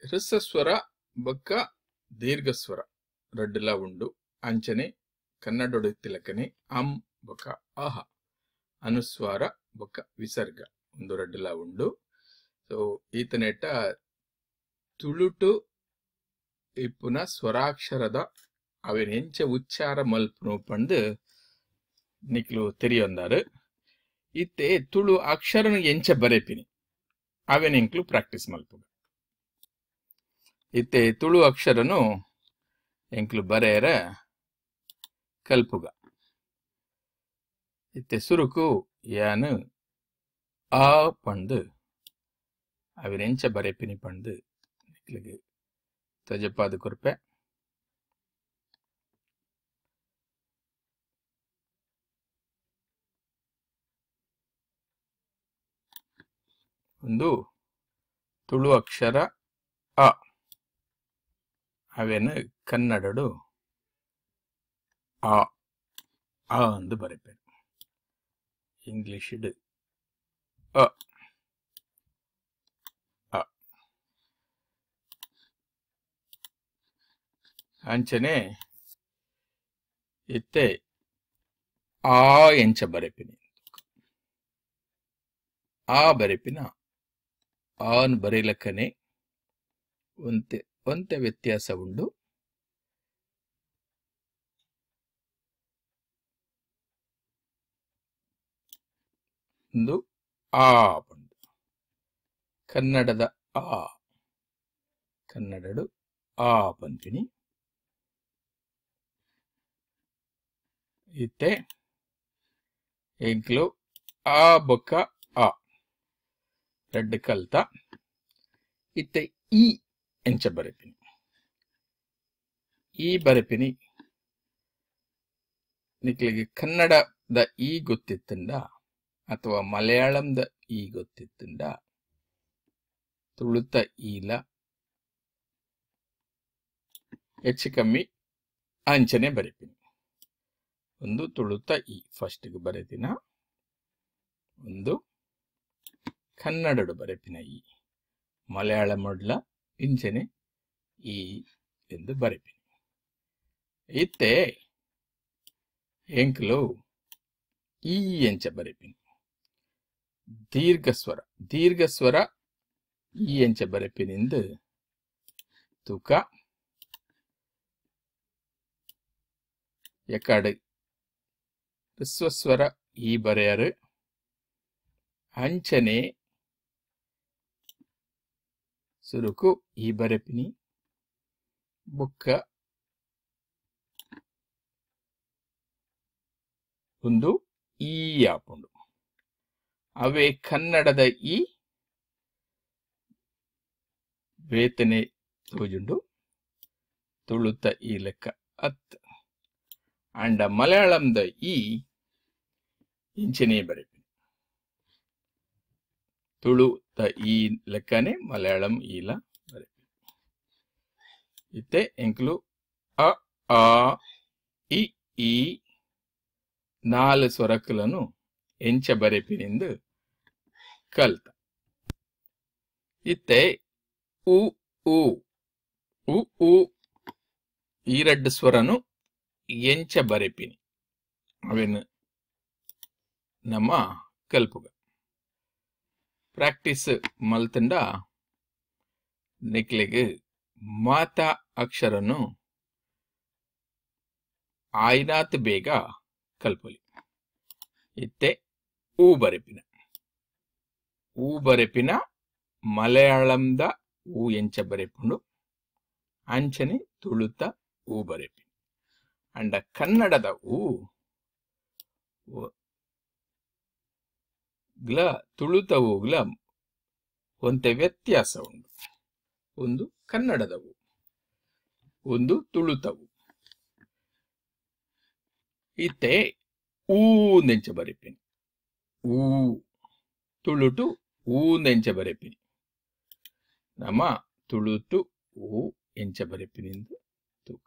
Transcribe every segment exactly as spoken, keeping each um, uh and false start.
ಹ್ರಸ್ವಸ್ವರ ಬೊಕ್ಕ ದೀರ್ಘಸ್ವರ ರಡ್ಡುಲ ಉಂಡು ಅಂಚನೆ ಕನ್ನಡೊಡು ತಿಲಕನೆ ಅಂ ಬೊಕ್ಕ ಅಹ ಅನುಸ್ವಾರ ಬೊಕ್ಕ ವಿಸರ್ಗ ಒಂದು ರಡ್ಡುಲ ಉಂಡು. ಸೊ ಈತನೆಟ ತುಳುಟು ಇಪ್ಪುನ ಸ್ವರಾಕ್ಷರದ ಅವೆನ್ ಎಂಚ ಉಚ್ಚಾರ ಮಲ್ಪುನು ಪಂದು ನಿಕ್ಲು ತೆರಿಯೊಂದಾರು. ಇತ್ತೆ ತುಳು ಅಕ್ಷರನು ಎಂಚ ಬರೆಪಿನಿ ಅವೆನ್ ಎಂಕ್ಲು ಪ್ರಾಕ್ಟೀಸ್ ಮಲ್ಪುಗ. ಇತ್ತೆ ತುಳು ಅಕ್ಷರನು ಎಂಕ್ಲು ಬರೆಯರ ಕಲ್ಪುಗ. ಇತ್ತೆ ಸುರುಕು ಯಾನು ಆ ಪಂದು ಅವೆನ್ ಎಂಚ ಬರೆಪಿನಿ ಪಂದು ನಿಕ್ಲಿಗೆ ತಜಪಾದ ಕೊರ್ಪೆ. ಒಂದು ತುಳು ಅಕ್ಷರ ಅ ಅವೆನ್ ಕನ್ನಡಡು ಆ ಆ ಅಂದು ಬರೆಪೇನು. ಇಂಗ್ಲಿಷಿಡ್ ಅ ಅ ಅಂಚನೆ ಇತ್ತೆ ಆ ಎಂಚ ಬರೆಪಿನಿ ಆ ಬರೆಪಿನ ಆನ್ ಬರೀಲಕ್ಕನೆ ಒಂತೆ ಒಂತೆ ವ್ಯತ್ಯಾಸ ಉಂಡು. ಒಂದು ಆ ಪಂಡು ಕನ್ನಡದ ಆ ಕನ್ನಡಡು ಆ ಪಂಪಿನಿ. ಇತ್ತೆ ಎಂಕ್ಲು ಆ ಬೊಕ್ಕ ಆ ರೆಡ್ ಕಲ್ತ. ಇತ್ತೆ ಈ ಎಂಚ ಬರೆಪಿನಿ ಈ ಬರೆಪಿನಿ ನಿಕ್ಲಿಗೆ ಕನ್ನಡದ ಈ ಗೊತ್ತಿತ್ತಂಡ ಅಥವಾ ಮಲಯಾಳಂದ ಈ ಗೊತ್ತಿತ್ತಂಡ ತುಳುತ ಈಲ ಹೆಚ್ಚು ಕಮ್ಮಿ ಅಂಚನೆ ಬರೆಪಿನಿ. ಒಂದು ತುಳುತ ಈ ಫಸ್ಟ್ಗೆ ಬರೆದಿನ, ಒಂದು ಕನ್ನಡಡು ಬರೆಪಿನ ಈ ಮಲಯಾಳ ಮೊಡ್ಲ ಇಂಚನೆ ಈ ಎಂದು ಬರೆಪಿನಿ. ಇತ್ತೆ ಎಂಕ್ಲು ಈ ಎಂಚ ಬರೆಪಿನಿ ದೀರ್ಘಸ್ವರ ದೀರ್ಘಸ್ವರ ಈ ಎಂಚ ಬರೆಪಿನಿಂದು ತೂಕ ಎಕಡೆ ಹ್ರಸ್ವಸ್ವರ ಈ ಬರೆಯರು ಅಂಚನೆ ಸುರುಕು ಈ ಬರೆಪಿನಿ ಬುಕ್ಕ ಒಂದು ಈ ಆಪುಂಡು. ಅವೇ ಕನ್ನಡದ ಈ ವೇತನೆ ತೋಜುಂಡು ತುಳುತ ಈ ಲೆಕ್ಕ ಹತ್ ಅಂಡ ಮಲಯಾಳಂದ ಈ ಇಂಚನೆ ಬರೆಪಿನಿ. ತುಳುತ ಈ ಲೆಕ್ಕನೆ ಮಲಯಾಳಂ ಈಲ ಬರೆಪಿನಿ. ಇತ್ತೆ ಎಂಕ್ಲು ಅ ಆ ಇ ಈ ನಾಲ್ ಸ್ವರಕ್ಕುలను ಎಂಚ ಬರೆಪಿನಿಂದು ಕಲ್ತ. ಇತ್ತೆ ಉ ಉ ಉ ಉ ಈ ರಡ್ಡು ಸ್ವರನು ಎಂಚ ಬರೆಪಿನಿ ಅವೆನ್ ನಮ್ಮ ಕಲ್ಪುಗ. ಪ್ರಾಕ್ಟೀಸ್ ಮಲ್ತಂಡ ನಿಕ್ಲಿಗೆ ಮಾತಾ ಅಕ್ಷರನು ಆಯ್ನಾತ್ ಬೇಗ ಕಲ್ಪೊಲಿ. ಇತ್ತೆ ಊ ಬರೆಪಿನ ಊ ಬರೆಪಿನ ಮಲಯಾಳಂದ ಊ ಎಂಚ ಬರೆಪುಂಡು ಅಂಚನೆ ತುಳುತ ಊ ಬರೆಪಿನಿ. ಅಂಡ ಕನ್ನಡದ ಊ ಗ್ಲ ತುಳುತ ಊಗ್ಲ ಒಂತೆ ವ್ಯತ್ಯಾಸ ಉಂಡು. ಒಂದು ಕನ್ನಡದವು ಒಂದು ತುಳುತವು. ಇತ್ತೆ ಊಂದೆಂಚ ಬರೆಪಿನಿ ಊ ತುಳುಟು ಊಂದೆಂಚ ಬರೆಪಿನಿ. ನಮ್ಮ ತುಳುಟು ಊ ಎಂಚ ಬರೆಪಿನಿಂದು ತೂಕ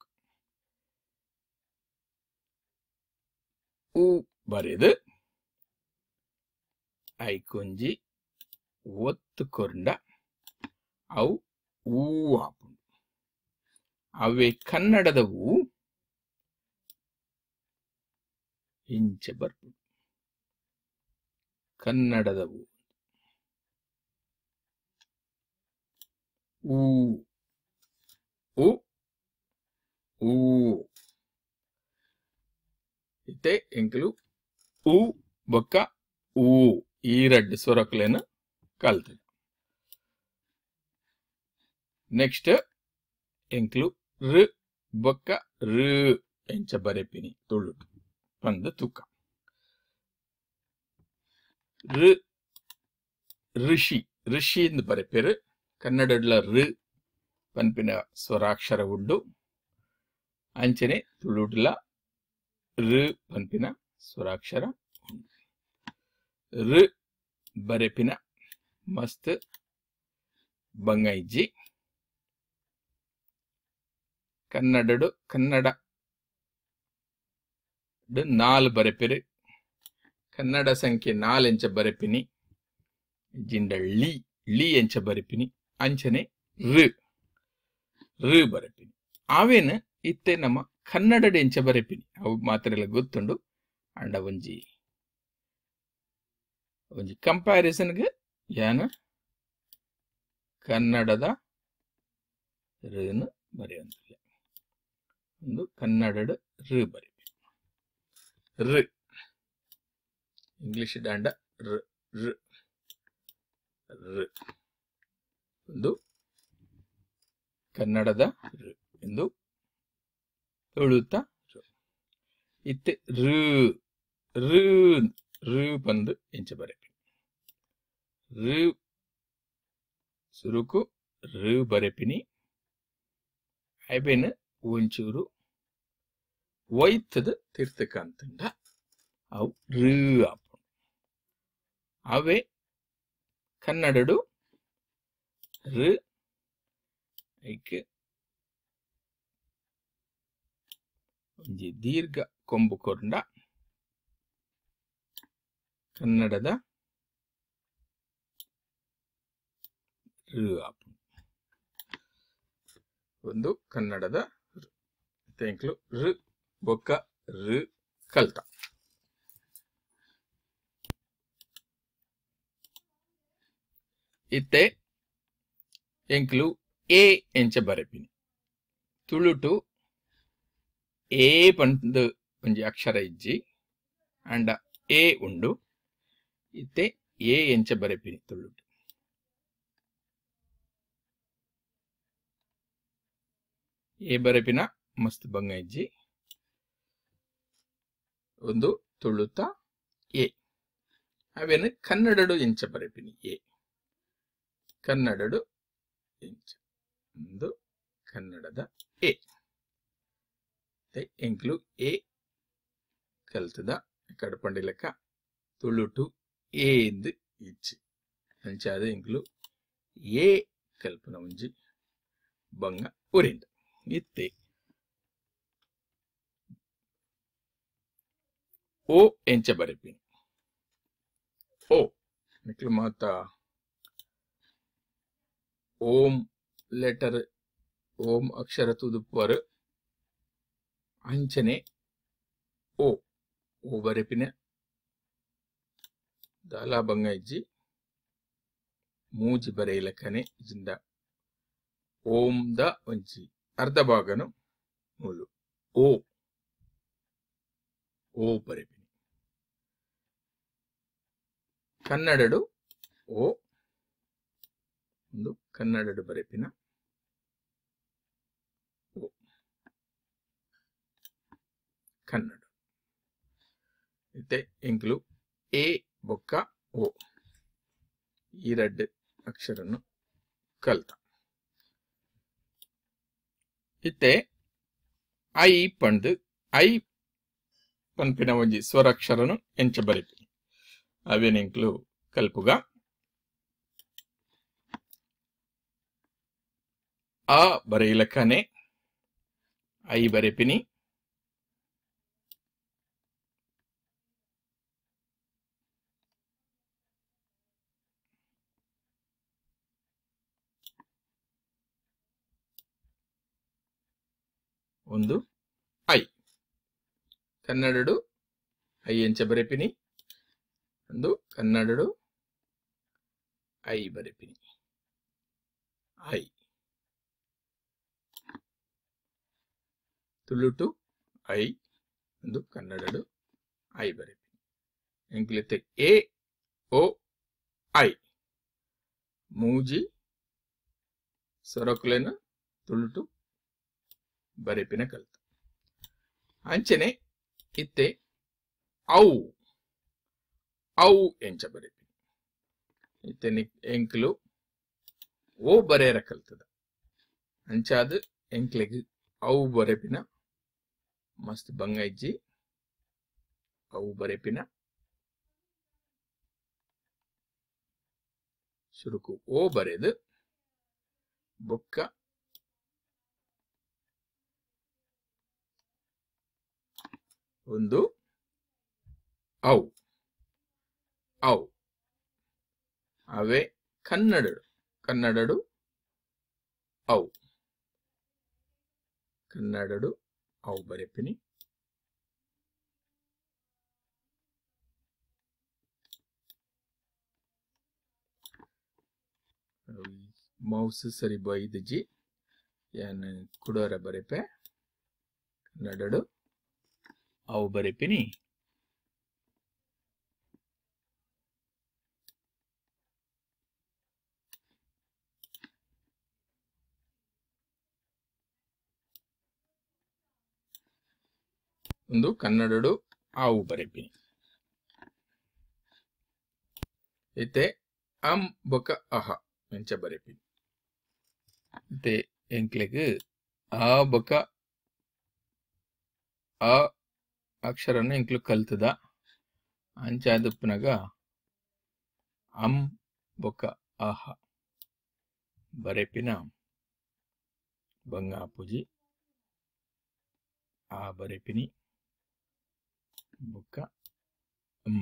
ಊ ಬರೆದು ಐಕೊಂಜಿ ಒತ್ತು ಕೊಂಡ ಅವು ಊ ಆಪುಂಡು. ಅವೇ ಕನ್ನಡದ ಊ ಇಂಚ ಬರ್ಪುಂಡು. ಕನ್ನಡದ ಊ ಊ ಉ ಊ ಇತ್ತೆ ಎಂಕಲು ಊ ಬೊಕ್ಕ ಊ ಈ ರಡ್ಡು ಸ್ವರಕ್ಲೆನ ಕಲ್ತದ. ನೆಕ್ಸ್ಟ್ ಎಂಕಲು ಋ ಬೊಕ್ಕ ಋ ಎಂಚ ಬರೆಪಿನಿ ತುಳುಟು ಪಂದ್ ತುಕ. ಋ ಋಷಿ ಋಷಿ ಎಂದು ಬರೆಪೆರು. ಕನ್ನಡಡ್ಲ ಋ ಪನ್ಪಿನ ಸ್ವರಾಕ್ಷರ ಉಂಡು. ಅಂಚನೆ ತುಳುಡ್ಲ ಋ ಪನ್ಪಿನ ಸ್ವರಾಕ್ಷರ ಉಂಡು. ಋ ಬರೆಪಿನ ಮಸ್ತ್ ಬಂಗೈಜಿ. ಕನ್ನಡಡು ಕನ್ನಡ ನಾಲ್ ಬರೆಪೆರು. ಕನ್ನಡ ಸಂಖ್ಯೆ ನಾಲ್ ಎಂಚ ಬರೆಪಿನಿ. ಜಿಂಡ ಳಿ ಳಿ ಎಂಚ ಬರೆಪಿನಿ. ಅಂಚನೆ ಋ ಋ ಬರೆಪಿನಿ. ಆವೇನು ಇತ್ತೆ ನಮ್ಮ ಕನ್ನಡದ ಎಂಚ ಬರೆಪಿನಿ ಅವು ಮಾತ್ರ ಎಲ್ಲ ಗೊತ್ತುಂಡು. ಅಂಡ ಒಂಜಿ ಒಂಜಿ ಕಂಪ್ಯಾರಿಸನ್ಗೆ ಯಾನ ಕನ್ನಡದ ಋನು ಬರೆಯೊಂದಿಲ್ಲ. ಒಂದು ಕನ್ನಡದ ಋ ಬರೆಪಿನಿ. ಋ ಇಂಗ್ಲಿಷ್ ದಾಂಡ ಋ ಋ ಋ ಒಂದು ಕನ್ನಡದ ಋ ಎಂದು ತುಳುತ ಋ. ಇತ್ತೆ ಋ ಋ ಋ ಬಂದು ಎಂಚ ಬರೆಪಿನಿ. ಋ ಸುರುಕು ಋ ಬರೆಪಿನಿ. ಐಬೇನು ಒಂಚೂರು ಒಯ್ತದ ತಿರ್ತಕಂತಂಡ ಅವು ಋ ಆಪುಂಡು. ಅವೇ ಕನ್ನಡಡು ಋ ಐಕೆ ಒಂಜಿ ದೀರ್ಘ ಕೊಂಬು ಕೊರ್ಂಡ ಕನ್ನಡದ ಋ ಆಪುಂಡು. ಒಂದು ಕನ್ನಡದ ಋ ತೆಂಕ್ಲು ಋ ಬೊಕ್ಕ ಋ ಕಲ್ತ. ಇತ್ತೆ ಎಂಕ್ಲು ಎ ಎಂಚ ಬರೆಪಿನಿ. ತುಳುಟು ಎ ಪಂದ್ ಒಂಜಿ ಅಕ್ಷರ ಇಜ್ಜಿ ಅಂಡ ಎ ಉಂಡು. ಇತ್ತೆ ಎ ಎಂಚ ಬರೆಪಿನಿ ತುಳುಟು. ಎ ಬರೆಪಿನ ಮಸ್ತ್ ಬಂಗ ಇಜ್ಜಿ. ಒಂದು ತುಳುತ ಎ. ಅವೇನು ಕನ್ನಡಡು ಎಂಚ ಬರೆಪಿನಿ ಎ. ಕನ್ನಡಡು ಎಂಚ ಒಂದು ಕನ್ನಡದ ಎ. ಎಂಕ್ಲು ಎ ಕಲ್ತದ ಕಡಪಂಡಿ ಲೆಕ್ಕ ತುಳುಟು ಎ ಎಂದು ಇಚ್ಚಿ ಅಂಚಾದ ಎಂಕ್ಲು ಎ ಕಲ್ಪನ ಒಂಜಿ ಬಂಗ ಉರಿಂದ. ಇತ್ತೆ ಓ ಎಂಚ ಬರೆಪಿನಿ. ಓ ಎಂಕ್ಲು ಮಾತ ಓಂ ಲೆಟರ್ ಓಂ ಅಕ್ಷರ ತುದುಪುವರು ಅಂಚನೆ ಓ ಓ ಬರೆಪಿನ ದಾಲ ಬಂಗ ಇಜ್ಜಿ ಮೂಜಿ ಬರೆಯಲಕ್ಕನೆ ಜಿಂದ ಓಂ ದ ಒಂಜಿ ಅರ್ಧ ಭಾಗನು ಮೂಲು ಓ ಓ ಬರೆಪಿನಿ. ಕನ್ನಡಡು ಓ ಒಂದು ಕನ್ನಡಡು ಬರೆಪಿನ ಓ ಕನ್ನಡ. ಇತ್ತೆ ಎಂಕ್ಲು ಎ ಬೊಕ್ಕ ಓ ಈ ರಡ್ಡು ಅಕ್ಷರನ್ನು ಕಲ್ತ. ಇತ್ತೆ ಐ ಪಂಡ್ ಐ ಪನ್ಪಿನ ಒಂಜಿ ಸ್ವರಾಕ್ಷರನು ಎಂಚ ಬರೆಪಿನಿ. ಅವೇನೆಂಕ್ಲು ಕಲ್ಪುಗ ಆ ಬರೆಯಲಕ್ಕನೆ ಐ ಬರೆಪಿನಿ. ಒಂದು ಐ ಕನ್ನಡಡು ಐ ಎಂಚ ಬರೆಪಿನಿ ಒಂದು ಕನ್ನಡಡು ಐ ಬರೆಪಿನಿ ಐ ತುಳುಟು ಐ ಒಂದು ಕನ್ನಡಡು ಐ ಬರೆಪಿನಿ ಎಂಕ್ಲೆತೆ ಎ ಓ ಐ ಮೂಜಿ ಸೊರಕುಲೆನ ತುಳುಟು ಬರೆಪಿನ ಕಲ್ತು ಅಂಚನೆ ಇತ್ತೆ ಔ ಔ ಎಂಚ ಬರೆಪಿನಿ ಇತ್ತೆ ಎಂಕ್ಲು ಓ ಬರೆಯರ ಕಲ್ತದ ಅಂಚಾದ ಎಂಕ್ಲೆಗ್ ಔ ಬರೆಪಿನ ಮಸ್ತ್ ಬಂಗ ಇಜ್ಜಿ ಔ ಬರೆಪಿನ ಶುರುಕು ಓ ಬರೆದು ಬೊಕ್ಕ ಒಂದು ಔ ಔ ಅವೇ ಕನ್ನಡಡು ಕನ್ನಡಡು ಔ ಕನ್ನಡಡು ಔ ಬರೆಪಿನಿ ಮೌಸ್ ಸರಿ ಬೈದಜಿ ಏನ್ ಕುಡೋರ ಬರೆಪೆ ಕನ್ನಡಡು ಔ ಬರೆಪಿನಿ ಒಂದು ಕನ್ನಡಡು ಆವು ಬರೆಪಿನಿ ಇತ್ತೆ ಅಂ ಬೊಕ ಅಹ ಎಂಚ ಬರೆಪಿನಿ ಇತ್ತೆ ಎಂಕ್ಲೆಗ್ ಆ ಬೊಕ ಆ ಅಕ್ಷರನ ಎಂಕ್ಲು ಕಲ್ತದ ಅಂಚಾದಪ್ಪನಾಗ ಅಂ ಬೊಕ ಅಹ ಬರೆಪಿನ ಬಂಗಾಪುಜಿ ಆ ಬರೆಪಿನಿ ಬೊಕ ಅಂ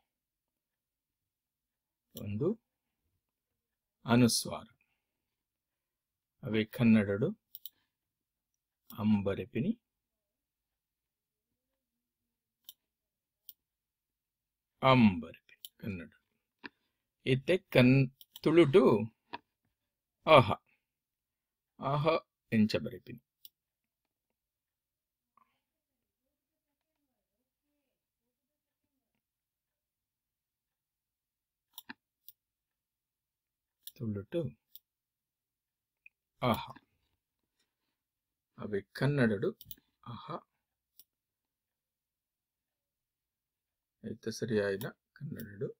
ಒಂದು ಅನುಸ್ವಾರ ಅವೇ ಕನ್ನಡಡು ಅಂ ಬರೆಪಿನಿ ಅಂ ಬರೆಪಿನಿ ಕನ್ನಡ ಇತ್ತೆ ಕನ್ ತುಳುಟು ಅಹ ಅಹ ಎಂಚ ಬರೆಪಿನಿ ತುಳುಟು ಅಹ ಅವೇ ಕನ್ನಡಡು ಅಹ ಐತ ಸರಿಯಾಯಿನ ಕನ್ನಡಡು